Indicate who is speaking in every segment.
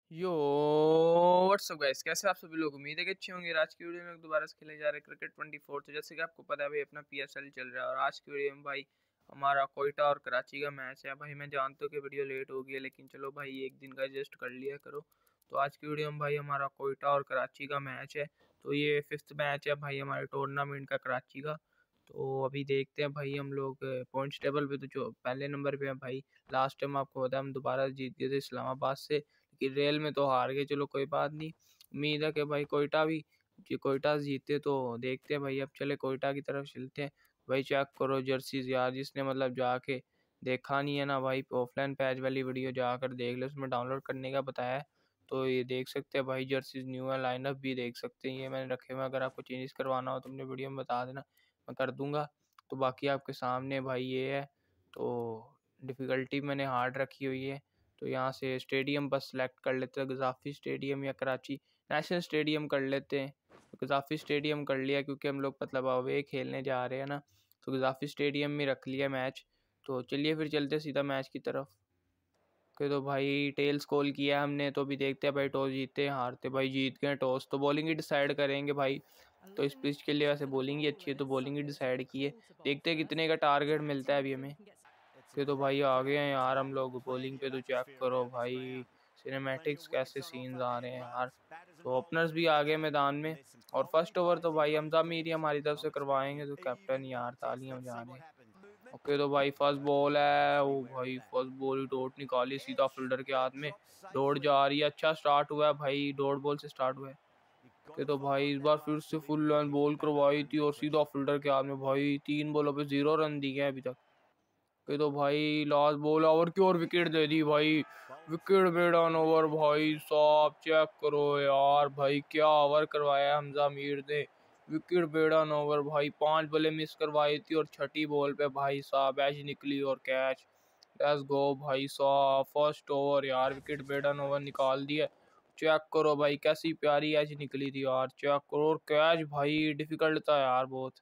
Speaker 1: यो WhatsApp guys, कैसे आप सभी लोग। उम्मीद है कि अच्छे होंगे। आज की वीडियो में दोबारा से खेले जा रहे क्रिकेट 24। तो जैसे कि आपको पता है भाई, अपना पीएसएल चल रहा है और आज की वीडियो में भाई हमारा कोयटा और कराची का मैच है। भाई मैं जानता हूँ कि वीडियो लेट हो गई है, लेकिन चलो भाई एक दिन का एडजस्ट कर लिया करो। तो आज की वीडियो में भाई हमारा कोयटा और कराची का मैच है। तो ये 5th मैच है भाई हमारे टूर्नामेंट का कराची का। तो अभी देखते हैं भाई, हम लोग पॉइंट्स टेबल पे तो जो पहले नंबर पे है भाई। लास्ट टाइम आपको पता है हम दोबारा जीत गए थे इस्लामाबाद से, कि रेल में तो हार गए। चलो कोई बात नहीं, उम्मीद है कि भाई कोयटा भी कोयटा जीते। तो देखते हैं भाई, अब चले कोयटा की तरफ चलते हैं। भाई चेक करो जर्सीज यार, जिसने मतलब जाके देखा नहीं है ना भाई, ऑफलाइन पैच वाली वीडियो जाकर देख ले, उसमें डाउनलोड करने का बताया है। तो ये देख सकते हैं भाई, जर्सीज न्यू है, लाइनअप भी देख सकते हैं, ये मैंने रखे हुए। अगर आपको चेंजेस करवाना हो तो अपने वीडियो में बता देना, मैं कर दूंगा। तो बाकी आपके सामने भाई ये है। तो डिफ़िकल्टी मैंने हार्ड रखी हुई है। तो यहाँ से स्टेडियम बस सेलेक्ट कर लेते हैं, गज़ाफ़ी स्टेडियम या कराची नेशनल स्टेडियम कर लेते हैं। तो गज़ाफ़ी स्टेडियम कर लिया, क्योंकि हम लोग मतलब अवे खेलने जा रहे हैं ना, तो गज़ाफ़ी स्टेडियम में रख लिया मैच। तो चलिए फिर चलते सीधा मैच की तरफ। ओके, तो भाई टेल्स कॉल किया हमने, तो अभी देखते हैं भाई, टॉस जीते हारते। भाई जीत गए टॉस, तो बॉलिंग ही डिसाइड करेंगे भाई। तो इस पिच के लिए वैसे बॉलिंग ही अच्छी है, तो बॉलिंग ही डिसाइड की है। देखते हैं कितने का टारगेट मिलता है अभी हमें। ओके, तो भाई आ गए हैं यार हम लोग बॉलिंग पे। तो चेक करो भाई, सिनेमैटिक्स कैसे सीन्स आ रहे हैं यार। तो ओपनर्स भी आ गए मैदान में। और फर्स्ट ओवर तो भाई हमजा मीर ही हमारी तरफ से करवाएंगे, तो कैप्टन यार तालियां बजा रहे हैं। ओके, तो भाई फर्स्ट बॉल है। ओ भाई फर्स्ट बॉल डॉट निकाली सीधा फील्डर के हाथ में। डॉट जा रही है, अच्छा स्टार्ट हुआ है भाई, डॉट बॉल से स्टार्ट हुआ है। ओके, तो भाई इस बार फिर से फुल रन बॉल करवाई थी और सीधा फील्डर के हाथ में। भाई 3 बॉलों पे 0 रन दिए हैं अभी तक। ओके, तो भाई लास्ट बॉल ओवर की और विकेट दे दी भाई। विकेट बेड ऑन ओवर भाई साहब, चेक करो यार भाई, क्या ओवर करवाया हमजा मीर ने। विकेट बेड ऑन ओवर भाई, 5 बॉलें मिस करवाई थी और छठी बॉल पे भाई साहब एज निकली और कैच। लेट्स गो भाई साहब, फर्स्ट ओवर यार विकेट बेड ऑन ओवर निकाल दिया। चेक करो भाई कैसी प्यारी एज निकली थी यार, चेक करो। और कैच भाई डिफिकल्ट था यार बहुत।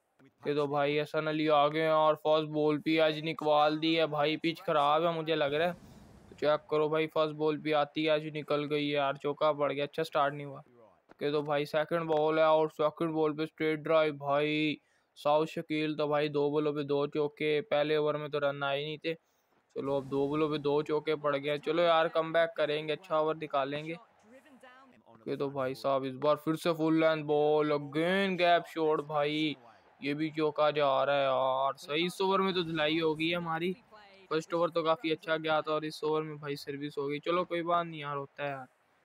Speaker 1: के तो भाई हसन अली आ गए हैं और फर्स्ट बॉल भी आज निकल दी है भाई। पिच खराब है मुझे लग रहा है, तो चेक करो भाई, फर्स्ट बॉल भी आती है आज निकल गई है यार, चौका पड़ गया, अच्छा स्टार्ट नहीं हुआ। के तो भाई सेकंड बॉल है और सेकंड बॉल पे स्ट्रेट ड्राइव भाई। साउथ शकील तो भाई 2 बॉलों पे 2 चौके, पहले ओवर में तो रन आए नहीं थे। चलो अब 2 बॉलों पे 2 चौके पड़ गए, चलो यार कम बैक करेंगे, अच्छा ओवर निकालेंगे। के तो भाई साहब इस बार फिर से full length ball, again gap shot भाई, ये भी चौका जा रहा है यार। सही, इस ओवर में तो धुलाई हो गई है हमारी। फर्स्ट ओवर तो काफी अच्छा गया था और इस ओवर में भाई सर्विस हो गई। चलो कोई बात नहीं यार, होता है यार।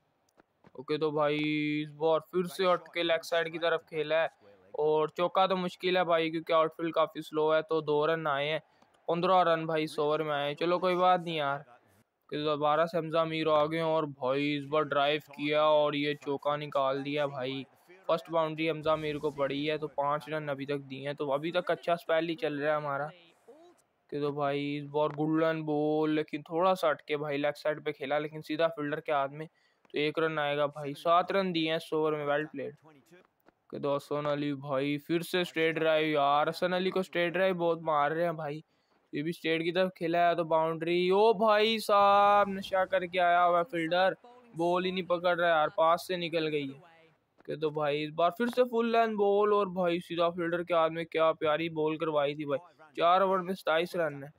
Speaker 1: ओके, तो भाई इस बार फिर से हट के लेग साइड की तरफ खेला है और चौका तो मुश्किल है भाई, क्योंकि आउटफील्ड काफी स्लो है। तो 2 रन आए हैं, 15 रन भाई इस ओवर में आए। चलो कोई बात नहीं यार। दोबारा से हमजा मीर आ गए और भाई इस बार ड्राइव किया और ये चौका निकाल दिया भाई। फर्स्ट बाउंड्री हमजा मीर को पड़ी है, तो 5 रन अभी तक दिए हैं, तो अभी तक अच्छा स्पेल ही चल रहा है हमारा। कि तो भाई इस बार गुल्डन बॉल, लेकिन थोड़ा सा अटके भाई, लेग साइड पे खेला लेकिन सीधा फील्डर के हाथ में। तो 1 रन आएगा भाई, 7 रन दिए हैं इस ओवर में, वेल प्लेड। कि तो हसन अली भाई फिर से स्ट्रेट ड्राइव यार, हसन अली को स्ट्रेट ड्राइव बहुत मार रहे हैं भाई। ये भी स्ट्रेट की तरफ खेला है, तो बाउंड्री। ओ भाई साहब नशा करके आया हुआ फील्डर, बॉल ही नहीं पकड़ रहा है यार, पास से निकल गई है। कि तो भाई इस बार फिर से फुल लेंथ बॉल और भाई सीधा फील्डर के हाथ में, क्या प्यारी बॉल करवाई थी भाई। 4 ओवर में 27 रन है।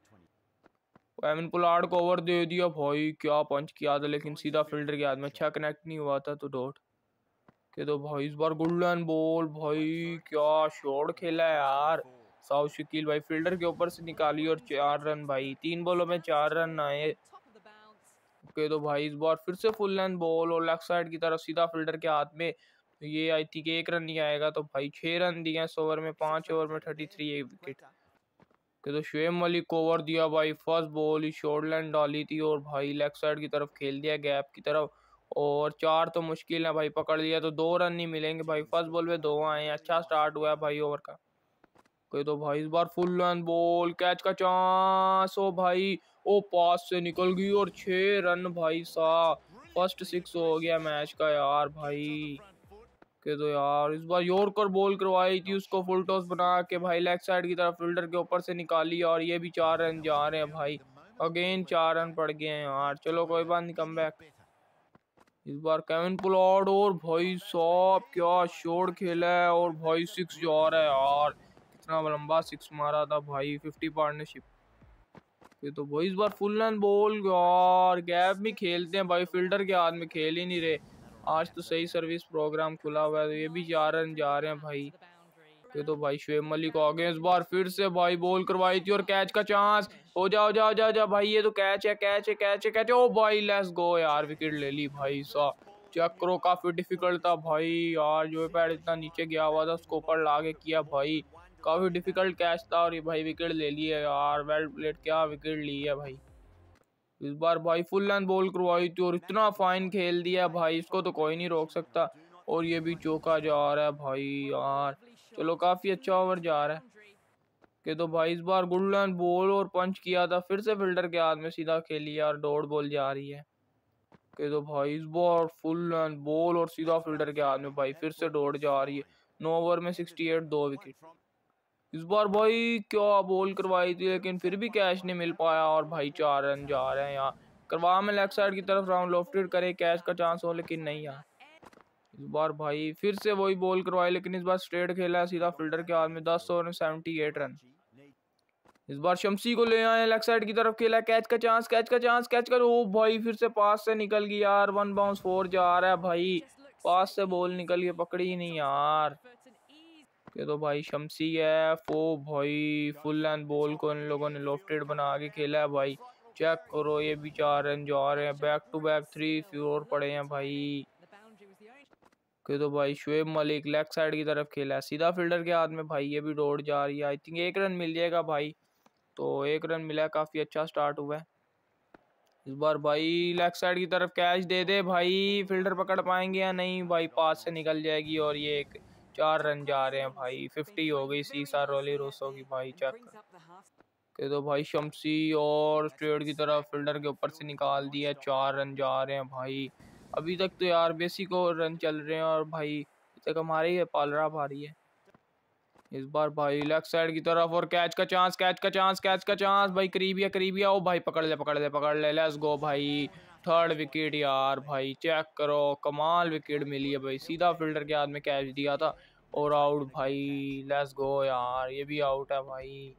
Speaker 1: एवन पुलार्ड को ओवर दे दिया भाई, क्या पंच किया था, लेकिन सीधा फील्डर के हाथ में, अच्छा कनेक्ट नहीं हुआ था, तो डॉट। के तो भाई इस बार गोल्डन बॉल भाई, क्या शॉट खेला है यार साउथ शकील भाई, फील्डर के ऊपर से निकाली और 4 रन भाई, 3 बॉलों में 4 रन आए। ओके, तो भाई इस बार फिर से फुल लेंथ बॉल और लेफ्ट साइड की तरफ सीधा फील्डर के हाथ में। तो ये आई थी कि 1 रन नहीं आएगा, तो भाई 6 रन दिए इस ओवर में, 5 ओवर में 33 विकेट। के तो शुएब मलिक को ओवर दिया भाई, फर्स्ट बॉल ही शॉर्ट लाइन डाली थी और भाई लेग साइड की तरफ खेल दिया, गैप की तरफ। और 4 तो मुश्किल है भाई, पकड़ लिया तो 2 रन नहीं मिलेंगे भाई। फर्स्ट बॉल पे 2 आए हैं, अच्छा स्टार्ट हुआ है भाई ओवर का। ओके, तो भाई इस बार फुल रन बॉल, कैच का चांस। ओ भाई, ओ पास से निकल गई और 6 रन भाई साहब, फर्स्ट 6 हो गया मैच का यार भाई। के तो यार इस बार यॉर्कर बॉल करवाई थी, उसको फुल टॉस बना के भाई लेग साइड की तरफ फील्डर के ऊपर से निकाली और ये भी 4 रन जा रहे हैं भाई। अगेन 4 रन पड़ गए हैं यार, चलो कोई बात नहीं, कम बैक। इस बार केविन पोलार्ड, और भाई साहब क्या शॉट खेला है, और भाई 6 जा रहा है यार। कितना लंबा 6 मारा था भाई, 50 पार्टनरशिप। ये तो भाई इस बार फुल एंड बॉल यार, गैप में खेलते हैं भाई, फील्डर के हाथ में खेल ही नहीं रहे। आज तो सही सर्विस प्रोग्राम खुला हुआ है, तो ये भी 4 रन जा रहे हैं भाई। ये तो भाई शुएब मलिक आगे, इस बार फिर से भाई बॉल करवाई थी, और कैच का चांस। हो जाओ जाओ जाओ जाओ भाई, ये तो कैच है, कैच है, कैच है, कैच है। ओ भाई लेट्स गो यार, विकेट ले ली भाई साहब। चेक करो, काफी डिफिकल्ट था भाई यार, जो पैड इतना नीचे गया हुआ था उसको ऊपर लाके किया भाई। काफी डिफिकल्ट कैच था, और ये भाई विकेट ले लिए यार, वेल प्लेड, क्या विकेट ली है भाई। इस बार भाई फुल लेंथ बॉल करवाई थी, और इतना फाइन खेल दिया भाई, इसको तो कोई नहीं रोक सकता। और ये भी चौका जा रहा है भाई यार। चलो काफी अच्छा ओवर जा रहा है। कि तो भाई इस बार गुड लेंथ बॉल और पंच किया था, फिर से फील्डर के हाथ में सीधा खेली और डॉट बॉल जा रही है। कि तो भाई इस बार फुल लेंथ बॉल और सीधा फील्डर के हाथ में भाई, फिर से डॉट जा रही है। 9 ओवर में 68, 2 विकेट। इस बार भाई क्या बॉल करवाई थी, लेकिन फिर भी कैच नहीं मिल पाया, और भाई 4 रन जा रहे हैं यहाँ। करवा में लेग साइड की तरफ राउंड लॉफ्टेड करे, कैच का चांस हो, लेकिन नहीं यार। इस बार भाई फिर से वही बॉल करवाई, लेकिन इस बार स्ट्रेट खेला है सीधा फील्डर के हाथ में। 10 ओवर में 78 रन। इस बार शम्सी को ले आए, लेग साइड की तरफ खेला, कैच का चांस, कैच का चांस, कैच कर, ओ भाई फिर से पास से निकल गया यार। 1 बाउंस 4 जा रहा है भाई, पास से बॉल निकल गई, पकड़ी ही नहीं यार। ये तो भाई शम्सी है, फो भाई फुल लेंथ बॉल को इन लोगों ने लॉफ्टेड बना के खेला है भाई। चेक करो, ये भी 4 रन जा रहे हैं, बैक टू बैक 3 4 पड़े हैं भाई। कि तो भाई शुएब मलिक लेग साइड की तरफ खेला है, सीधा फील्डर के हाथ में भाई, ये भी दौड़ जा रही है। आई थिंक 1 रन मिल जाएगा भाई, तो 1 रन मिला, काफी अच्छा स्टार्ट हुआ है। इस बार भाई लेग साइड की तरफ कैच दे दे भाई, फील्डर पकड़ पाएंगे या नहीं भाई, पास से निकल जाएगी, और ये 4 रन जा रहे हैं भाई। 50 हो गई सीसा रोली रोसो की भाई। चेक के तो भाई शम्सी और स्ट्रेट की तरफ फील्डर के ऊपर से निकाल दिया, 4 रन जा रहे हैं भाई। अभी तक तो यार बेसिक को रन चल रहे हैं, और भाई अभी तक हमारे ही पालरा भारी है। इस बार भाई लेग साइड की तरफ, और कैच का चांस, कैच का चांस, कैच का चांस भाई, करीबिया करीबिया, ओ भाई पकड़ ले पकड़ ले पकड़ ले, लेट्स गो भाई। 3rd विकेट यार भाई, चेक करो, कमाल विकेट मिली है भाई, सीधा फील्डर के हाथ में कैच दिया था, और आउट भाई। लेट्स गो यार, ये भी आउट है भाई।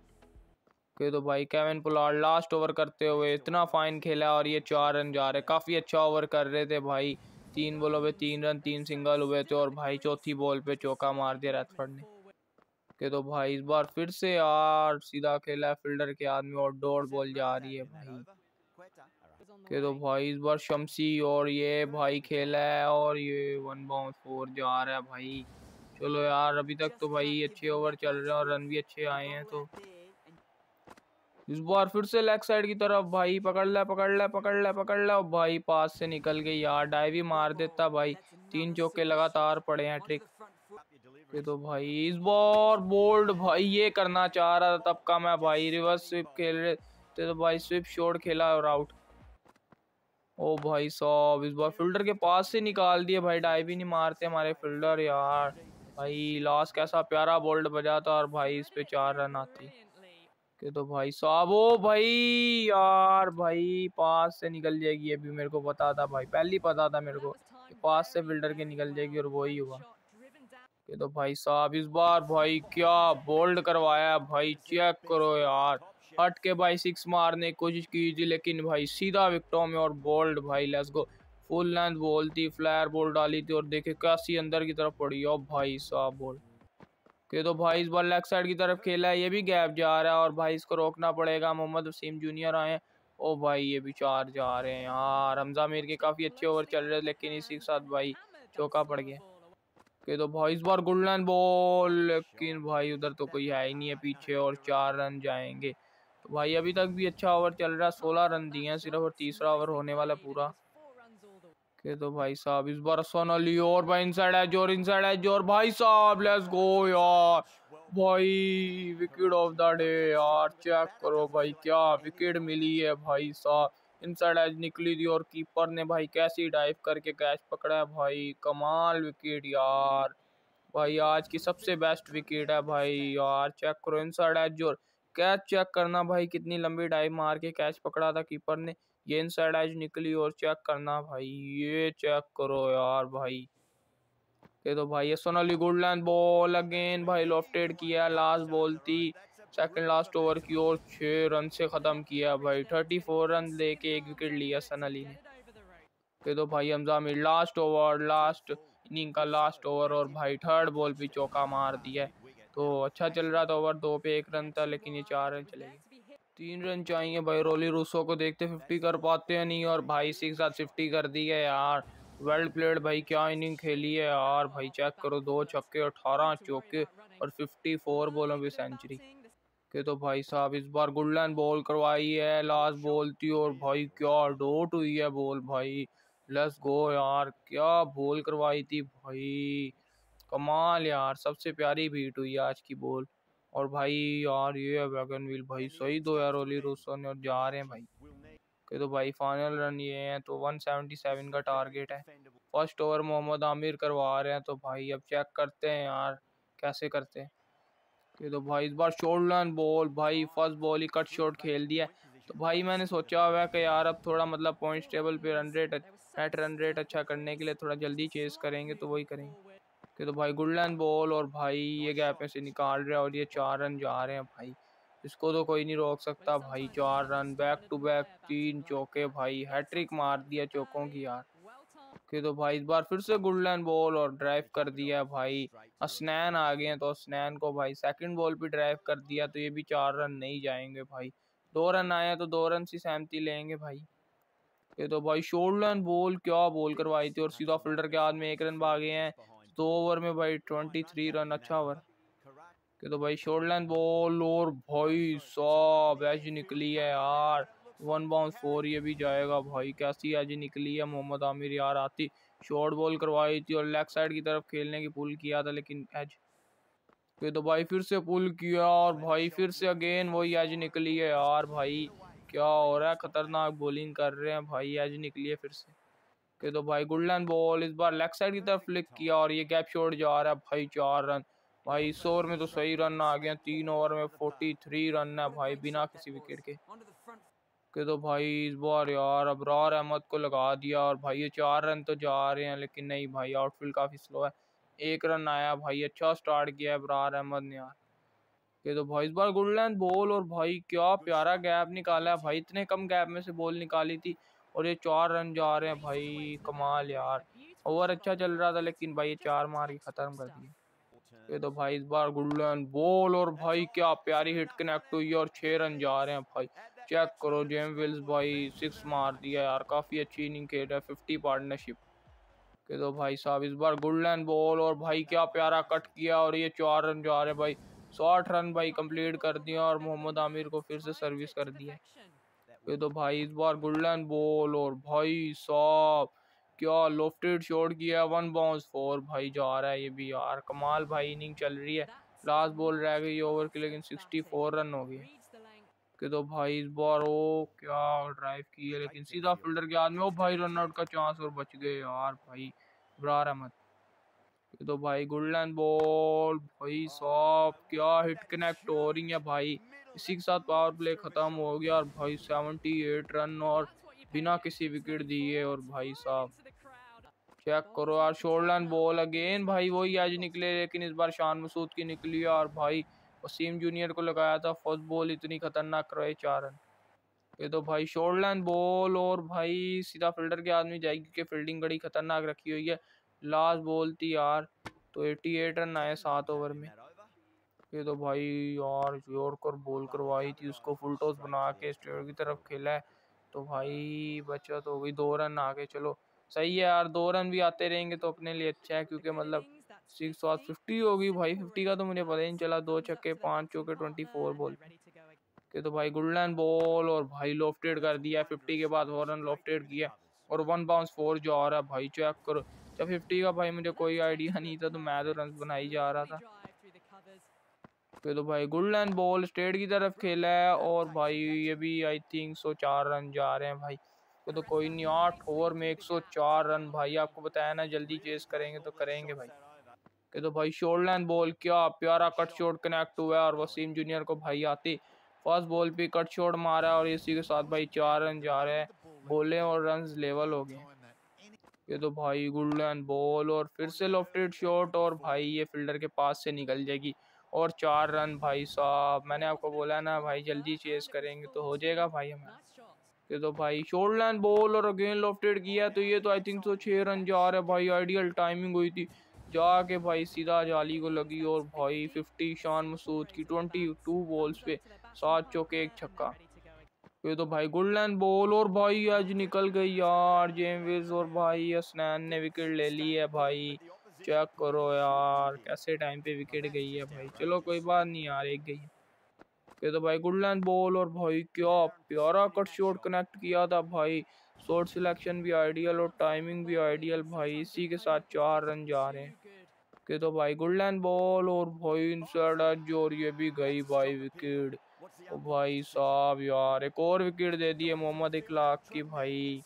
Speaker 1: के तो भाई केविन पोलार्ड लास्ट ओवर करते हुए इतना फाइन खेला, और ये 4 रन जा रहे, काफी अच्छा ओवर कर रहे थे भाई। 3 बॉलों पे 3 रन, 3 सिंगल हुए थे, और भाई चौथी बॉल पे चौका मार दिया रैथफोर्ड ने। के तो भाई इस बार फिर से यार सीधा खेला है फील्डर के हाथ में, और डॉट बॉल जा रही है भाई। के तो भाई इस बार शम्सी, और ये भाई खेला है, और ये 1 बाउंस 4 जा रहा है भाई। चलो यार, अभी तक तो भाई अच्छे ओवर चल रहे हैं, और रन भी अच्छे आए हैं। तो इस बार फिर से लेग साइड की तरफ भाई, पकड़ ले पकड़ ले पकड़ ले पकड़ ले, भाई पास से निकल गई यार, डाइव ही मार देता भाई। 3 चौके लगातार पड़े हैं, ट्रिक। ये तो भाई इस बार बोल्ड भाई, ये करना चाह रहा था तब का मैं भाई, रिवर्स स्विप खेल रहे थे, तो भाई स्विप शॉट खेला और आउट। ओ भाई साहब, इस बार फील्डर के पास से निकाल दिए भाई, डाइव ही नहीं मारते हमारे फील्डर यार। भाई लास्ट कैसा प्यारा बोल्ड बजा था, और भाई इस पे 4 रन आते। के तो भाई साहब, ओ भाई यार भाई पास से निकल जाएगी, अभी मेरे को पता था भाई, पहले ही पता था मेरे को कि पास से फील्डर के निकल जाएगी, और वही हुआ। ये तो भाई साहब इस बार भाई क्या बोल्ड करवाया भाई, चेक करो यार। हट के भाई 6 मारने की कोशिश की थी, लेकिन भाई सीधा विकेटों में, और बोल्ड भाई। Let's go, full length ball थी, फ्लायर बॉल डाली थी, और देखे कैसी अंदर की तरफ पड़ी। ओ भाई साहब बॉल के तो भाई इस बार लेग साइड की तरफ खेला है, ये भी गैप जा रहा है, और भाई इसको रोकना पड़ेगा। मोहम्मद वसीम जूनियर आए। ओ भाई ये भी 4 जा रहे हैं यार। हमजा मीर के काफी अच्छे ओवर चल रहे हैं, लेकिन इसी के साथ भाई चौका पड़ गया। के तो भाई इस बार गुडलैंड बॉल, लेकिन भाई उधर तो कोई है ही नहीं है पीछे, और 4 रन जाएंगे। तो भाई अभी तक भी अच्छा ओवर चल रहा है, 16 रन दिए हैं सिर्फ, और तीसरा ओवर होने वाला पूरा। के तो भाई साहब इस बार हसन अली, और भाई इनसाइड एज, और इनसाइड एज, और भाई साहब लेट्स गो यार। भाई विकेट ऑफ द डे यार, चेक करो भाई क्या विकेट मिली है भाई साहब। इनसाइड एज निकली थी, और कीपर ने भाई कैसी डाइव करके कैच पकड़ा है भाई, कमाल विकेट यार। भाई आज की सबसे बेस्ट विकेट है भाई यार। चेक करो इनसाइड एज, और कैच चेक करना भाई, कितनी लंबी डाइव मार के कैच पकड़ा था कीपर ने। ये इनसाइड एज निकली और चेक करना भाई, ये चेक करो यार भाई। ये तो भाई ये सोनाली गुडलैंड बॉल अगेन भाई लॉफ्टेड किया, लास्ट बॉल थी सेकंड लास्ट ओवर की और 6 रन से ख़त्म किया भाई। 34 रन लेके 1 विकेट लिया सनाली ने। ये तो भाई Hamza Mir last over, last inning का लास्ट ओवर और भाई थर्ड बॉल पे चौका मार दिया। तो अच्छा चल रहा था, ओवर 2 पे 1 रन था लेकिन ये 4 रन चले गए। 3 रन चाहिए भाई रोली रूसो को, देखते 50 कर पाते हैं नहीं, और भाई 6 साथ 50 कर दी है यार। वेल प्लेड भाई, क्या इनिंग खेली है यार भाई। चेक करो 2 छक्के 18 चौके और 54 बॉलों पे सेंचुरी के। तो भाई साहब इस बार गुडलैंड बॉल करवाई है, लास्ट बॉल थी और भाई क्या डोट हुई है बॉल भाई। लेट्स गो यार, क्या बॉल करवाई थी भाई, कमाल यार। सबसे प्यारी बीट हुई आज की बॉल। और भाई यार ये वैगन व्हील भाई सही दो यार ओली रोसो ने, और जा रहे हैं भाई के। तो भाई फाइनल रन ये हैं, तो 177 का टारगेट है। फर्स्ट ओवर मोहम्मद आमिर करवा रहे हैं, तो भाई अब चेक करते हैं यार कैसे करते हैं। ये तो भाई इस बार शॉर्ट रन बॉल भाई, फर्स्ट बॉल ही कट शॉट खेल दिया। तो भाई मैंने सोचा हुआ है कि यार अब थोड़ा मतलब पॉइंट्स टेबल पे नेट रन रेट अच्छा करने के लिए थोड़ा जल्दी चेस करेंगे, तो वही करेंगे कि। तो भाई गुडलैंड बॉल और भाई ये गैप में से निकाल रहा है और ये 4 रन जा रहे हैं भाई। इसको तो कोई नहीं रोक सकता भाई। 4 रन बैक टू बैक 3 चौके भाई, हैट्रिक मार दिया चौकों की यार कि। तो भाई इस बार फिर से गुडलैंड बॉल और ड्राइव कर दिया भाई। असनैन आ गए हैं, तो असनैन को भाई सेकंड बॉल पे ड्राइव कर दिया, तो ये भी 4 रन नहीं जाएंगे भाई। 2 रन आए तो 2 रन से सहमति लेंगे भाई। ये तो भाई शोल्डन बॉल, क्या बॉल करवाई थी और सीधा फील्डर के हाथ में 1 रन भागे हैं। 2 ओवर में भाई 23 रन, अच्छा ओवर के। तो भाई शॉर्टलैंड बॉल और भाई साहब एज निकली है यार। 1 बाउंस 4, ये भी जाएगा भाई। कैसी एज निकली है मोहम्मद आमिर यार। आती शॉर्ट बॉल करवाई थी और लेग साइड की तरफ खेलने की पुल किया था, लेकिन एज के। तो भाई फिर से पुल किया और भाई फिर से अगेन वही एज निकली है यार भाई। क्या हो रहा है, खतरनाक बॉलिंग कर रहे हैं भाई, एज निकली है फिर से के। तो भाई गुडलैंड बॉल इस बार लेग साइड की तरफ फ्लिक किया और ये गैप शॉट जा रहा है भाई। 4 रन भाई। इस ओवर में तो सही रन आ गए, 3 ओवर में 43 रन है भाई बिना किसी विकेट के। तो भाई इस बार यार अबरार अहमद को लगा दिया और भाई ये 4 रन तो जा रहे हैं, लेकिन नहीं भाई आउटफील्ड काफ़ी स्लो है। 1 रन आया भाई, अच्छा स्टार्ट किया है अबरार अहमद ने यार के। तो भाई इस बार गुडलैंड बॉल और भाई क्या प्यारा गैप निकाला है भाई। इतने कम गैप में से बॉल निकाली थी और ये 4 रन जा रहे हैं भाई, कमाल यार। ओवर अच्छा चल रहा था लेकिन भाई ये 4 मार के ख़त्म कर दिए। ये तो भाई इस बार गुडलैंड बॉल और भाई क्या प्यारी हिट कनेक्ट हुई और 6 रन जा रहे हैं भाई। चेक करो जेम्स विल्स भाई 6 मार दिया यार, काफ़ी अच्छी इनिंग खेल रहा है। 50 पार्टनरशिप के। तो भाई साहब इस बार गुडलैंड बॉल और भाई क्या प्यारा कट किया और ये 4 रन जा रहे हैं भाई। 60 रन भाई कंप्लीट कर दिया और मोहम्मद आमिर को फिर से सर्विस कर दिया। ये तो भाई इस बार गुडलैंड बॉल और भाई साहब क्या लॉफ्टेड शॉट किया। 1 बाउंस 4 भाई जा रहा है ये भी यार, कमाल भाई इनिंग चल रही है। लास्ट बॉल रह गई ओवर की लेकिन 64 रन हो गए कि। तो भाई इस बार वो क्या ड्राइव की है लेकिन सीधा फील्डर के हाथ में, ओ भाई रन आउट का चांस और बच गए यार भाई इब्रार अहमद। तो भाई गुडलैंड बॉल भाई साहब क्या हिट कनेक्ट हो रही है भाई। इसी के साथ पावर प्ले खत्म हो गया और भाई 78 रन और बिना किसी विकेट दिए। और भाई साहब चेक करो यार शॉर्टलैंड बॉल अगेन भाई वही आज निकले, लेकिन इस बार शान मसूद की निकली और भाई वसीम जूनियर को लगाया था फर्स्ट बॉल, इतनी खतरनाक करवाई 4 रन। ये तो भाई शॉर्टलैंड बॉल और भाई सीधा फील्डर के आदमी जाएगी क्योंकि फील्डिंग बड़ी खतरनाक रखी हुई है। लास्ट बॉल थी यार, तो 88 रन आए 7 ओवर में। ये तो भाई यार यॉर्कर बॉल करवाई थी, उसको फुल टॉस बना के स्ट्रेट की तरफ खेला है, तो भाई बचत हो गई। 2 रन आ गए, चलो सही है यार। 2 रन भी आते रहेंगे तो अपने लिए अच्छा है, क्योंकि मतलब 50 होगी भाई। 50 का तो मुझे पता ही नहीं चला। 2 छक्के 5 चौके 24 बॉल के। तो भाई गुडलैंड बॉल और भाई लॉफ्टेड कर दिया। 50 के बाद 4 रन लॉफ्टेड किया और 1 बाउंस 4 जा रहा है भाई। चेक करो, जब 50 का भाई मुझे कोई आइडिया नहीं था, तो मैं तो रन बनाई जा रहा था। तो भाई गुडलैंड बॉल स्ट्रेट की तरफ खेला है और भाई ये भी आई थिंक 104 रन जा रहे हैं भाई। तो कोई नहीं, 8 ओवर में 104 रन भाई। आपको बताया ना जल्दी चेस करेंगे तो करेंगे भाई। कि तो भाई शॉर्टलैंड बॉल क्या प्यारा कट शॉट कनेक्ट हुआ है और वसीम जूनियर को भाई आते फर्स्ट बॉल पे कट शॉट मारा और इसी के साथ भाई 4 रन जा रहे हैं। बोले और रन्स लेवल हो गए। ये तो भाई गुडलैंड बॉल और फिर से लॉफ्टेड शॉट और भाई ये फील्डर के पास से निकल जाएगी और 4 रन भाई साहब। मैंने आपको बोला ना भाई जल्दी चेस करेंगे तो हो जाएगा भाई हमारा। ये तो भाई शॉर्ट लैंड बॉल और अगेन लॉफ्टेड किया तो ये तो आई थिंक तो 6 रन जा रहे भाई। आइडियल टाइमिंग हुई थी जाके भाई सीधा जाली को लगी और भाई 50 शान मसूद की 22 बॉल्स पे 7 चौके 1 छक्का। ये तो भाई गुडलैंड बॉल और भाई आज निकल गई यार जेम्स और भाई हसनैन ने विकेट ले ली है भाई। चेक करो यार कैसे टाइम पे विकेट गई है भाई। चलो कोई बात नहीं यार एक गई। ये तो भाई गुडलैंड बॉल और भाई क्या प्यारा कट शॉट कनेक्ट किया था भाई। शॉट सिलेक्शन भी आइडियल और टाइमिंग भी आइडियल भाई। इसी के साथ 4 रन जा रहे हैं। कि तो भाई गुडलैंड बॉल और भाई इनसाइड एज और ये भी गई भाई विकेट। ओ भाई साहब यार एक और विकेट दे दी है मोहम्मद इकलाक की भाई।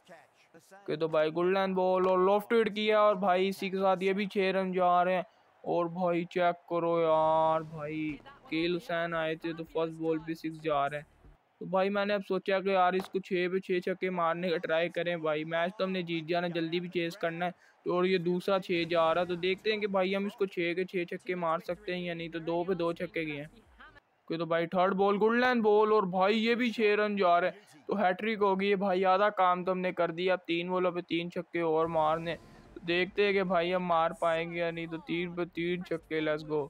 Speaker 1: कि तो भाई गुडलैंड बॉल और लॉफ्टेड किया और भाई इसी के साथ ये भी 6 रन जा रहे हैं। और भाई चेक करो यार भाई कील हुसैन आए थे तो फर्स्ट बॉल पे 6 जा रहे हैं। तो भाई मैंने अब सोचा कि यार इसको 6 पे 6 छक्के मारने का ट्राई करें भाई। मैच तो हमने जीत जाना जल्दी भी चेस करना है। तो और ये दूसरा 6 जा रहा है तो देखते हैं कि भाई हम इसको 6 के 6 छक्के मार सकते हैं या नहीं। तो 2 पे 2 छक्के गए हैं। तो भाई थर्ड बॉल गुडलैंड बॉल और भाई ये भी 6 रन जा रहे हैं। तो हैट्रिक हो गई है भाई। आधा काम तो हमने कर दिया। अब 3 बॉलों पे 3 छक्के और मारने। तो देखते हैं कि भाई हम मार पाएंगे या नहीं। तो 3 पे 3 छक्के लेट्स गो।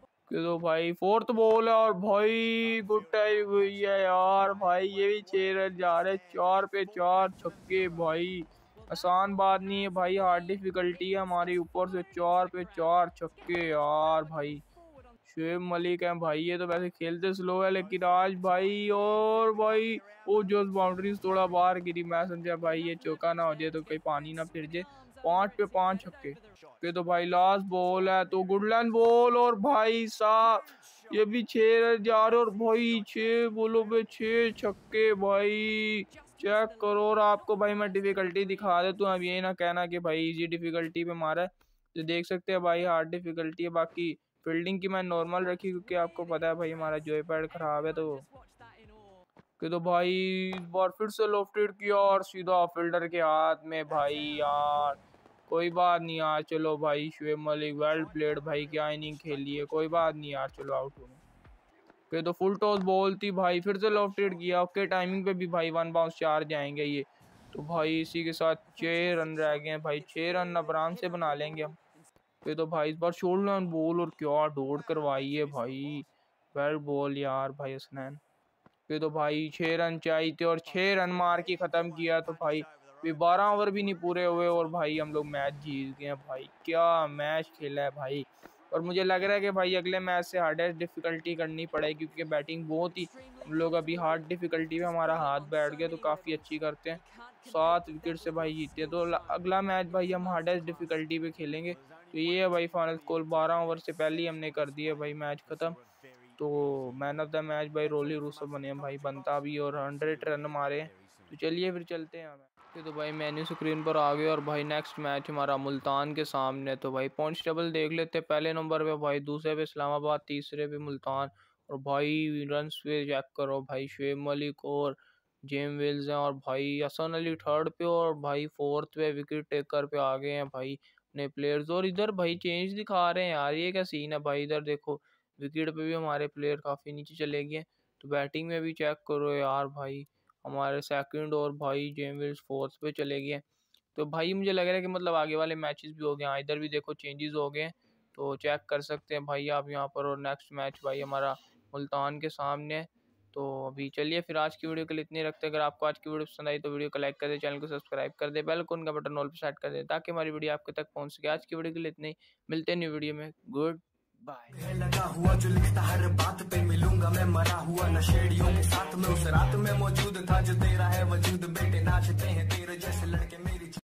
Speaker 1: तो भाई फोर्थ बॉल है और भाई गुड टाइम हुई है यार भाई। ये भी 6 रन जा रहे हैं। 4 पे 4 छक्के भाई। आसान बात नहीं है भाई हार्ड डिफिकल्टी है हमारी ऊपर से 4 पे 4 छक्के यार भाई। शुएब मलिक है भाई। ये तो वैसे खेलते स्लो है लेकिन आज भाई और भाई वो जो बाउंड्रीज थोड़ा बाहर गिरी। मैं समझा भाई ये चौका ना हो जाए तो कहीं पानी ना फिर जाए। 5 पे 5 छक्के। फिर तो भाई लास्ट बॉल है तो गुडलैंड बॉल और भाई साहब ये भी 6 रन जा रहे और भाई 6 बॉलों पे 6 छक्के भाई। चेक करो और आपको भाई मैं डिफिकल्टी दिखा देता हूँ। अब ये ना कहना कि भाई इजी डिफिकल्टी पे मारा है। तो देख सकते हैं भाई हार्ड डिफिकल्टी है। बाकी फील्डिंग की मैं नॉर्मल रखी क्योंकि आपको पता है भाई हमारा जॉय पैड खराब है। तो भाई इस बार फिर से लॉफ्टेड किया और सीधा फील्डर के हाथ में भाई यार। कोई बात नहीं यार चलो भाई शुएब मलिक वेल प्लेड भाई। क्या इनिंग खेली है। कोई बात नहीं यार चलो आउट हो गए। तो फुल टॉस बॉल थी भाई। फिर से लॉफ्टेड किया। ओके टाइमिंग पे भी भाई 1 बाउंस 4 जाएंगे ये। तो भाई इसी के साथ 6 रन रह गए हैं भाई। 6 रन आराम से बना लेंगे हम। तो भाई इस बार शोल्डर बॉल और क्या डोर करवाई है भाई। वेल बॉल यार भाई हसनैन। तो भाई 6 रन चाहिए थे और 6 रन मार के ख़त्म किया। तो भाई 12 ओवर भी नहीं पूरे हुए और भाई हम लोग मैच जीत गए हैं भाई। क्या मैच खेला है भाई। और मुझे लग रहा है कि भाई अगले मैच से हार्डेस्ट डिफ़िकल्टी करनी पड़ेगी क्योंकि बैटिंग बहुत ही हम लोग अभी हार्ड डिफ़िकल्टी में हमारा हाथ बैठ गया। तो काफ़ी अच्छी करते हैं 7 विकेट से भाई जीतते हैं। तो अगला मैच भाई हम हार्डेस्ट डिफ़िकल्टी पे खेलेंगे। तो ये है भाई फाइनल स्कोर 12 ओवर से पहले ही हमने कर दिया भाई मैच ख़त्म। तो मैन ऑफ द मैच भाई रोली रूसो बने हैं भाई। बनता भी और 100 रन मारे हैं। तो चलिए फिर चलते हैं। तो भाई मेन्यू स्क्रीन पर आ गए और भाई नेक्स्ट मैच हमारा मुल्तान के सामने। तो भाई पॉइंट्स टेबल देख लेते हैं। पहले नंबर पे भाई, दूसरे पे इस्लामाबाद, तीसरे पे मुल्तान। और भाई रन्स पे चेक करो भाई शुएब मलिक और जेम विल्स हैं। और भाई हसन अली थर्ड पे और भाई फोर्थ पे विकेट टेकर पे आ गए हैं भाई नए प्लेयर्स। और इधर भाई चेंज दिखा रहे हैं यार। ये क्या सीन है भाई। इधर देखो विकेट पे भी हमारे प्लेयर काफ़ी नीचे चले गए। तो बैटिंग में भी चेक करो यार भाई हमारे सेकंड और भाई जेम विल्स फोर्थ पे चले गए। तो भाई मुझे लग रहा है कि मतलब आगे वाले मैचेस भी हो गए। हाँ इधर भी देखो चेंजेस हो गए। तो चेक कर सकते हैं भाई आप यहाँ पर। और नेक्स्ट मैच भाई हमारा मुल्तान के सामने है। तो अभी चलिए फिर आज की वीडियो के लिए इतने रखते हैं। अगर आपको आज की वीडियो पसंद आई तो वीडियो को लाइक कर दे, चैनल को सब्सक्राइब कर दे, बेल आइकन का बटन ऑल पर सेट कर दे ताकि हमारी वीडियो आपके तक पहुँच सके। आज की वीडियो के लिए इतने ही। मिलते हैं न्यू वीडियो में। Good bye.
Speaker 2: लगा हुआ जो लिखता हर बात पे मिलूंगा मैं मरा हुआ नशेड़ियों के साथ में। उस रात में मौजूद था जो तेरा है वजूद बेटा।